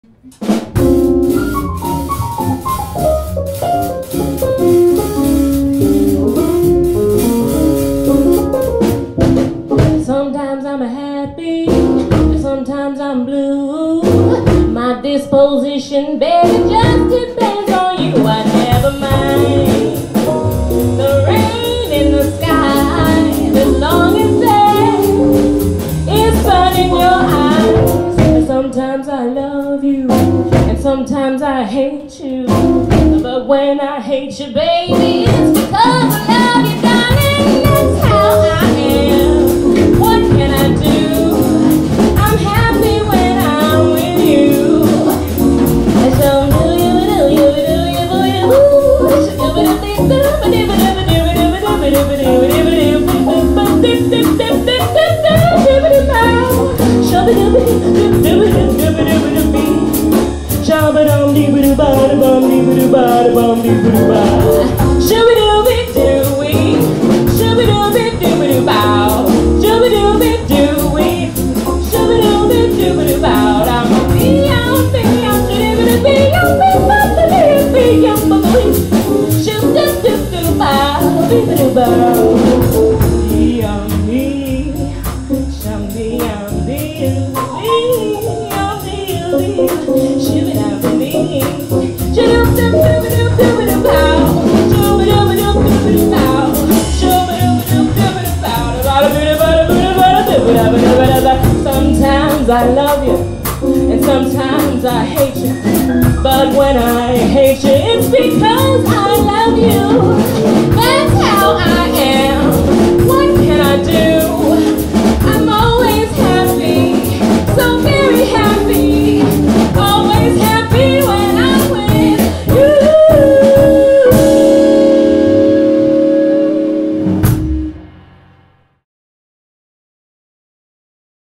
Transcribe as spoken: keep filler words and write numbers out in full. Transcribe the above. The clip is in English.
Sometimes I'm happy, sometimes I'm blue. My disposition, baby, just depends on you. I never mind the rain in the sky, as long as there is sun in your eyes. And sometimes I love you, and sometimes I hate you. But when I hate you, baby, it's because I love you, darling. That's how I am. What can I do? I'm happy when I'm with you. And so do you, do you, do you, do you, do Sometimes I love you, and sometimes I hate you. But when I hate you, it's because I love you. That's how I am. What can I do?